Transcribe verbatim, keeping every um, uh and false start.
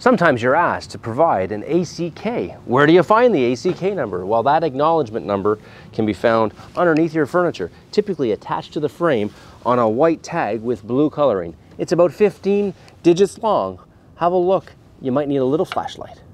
Sometimes you're asked to provide an A C K. Where do you find the A C K number? Well, that acknowledgement number can be found underneath your furniture, typically attached to the frame on a white tag with blue coloring. It's about fifteen digits long. Have a look. You might need a little flashlight.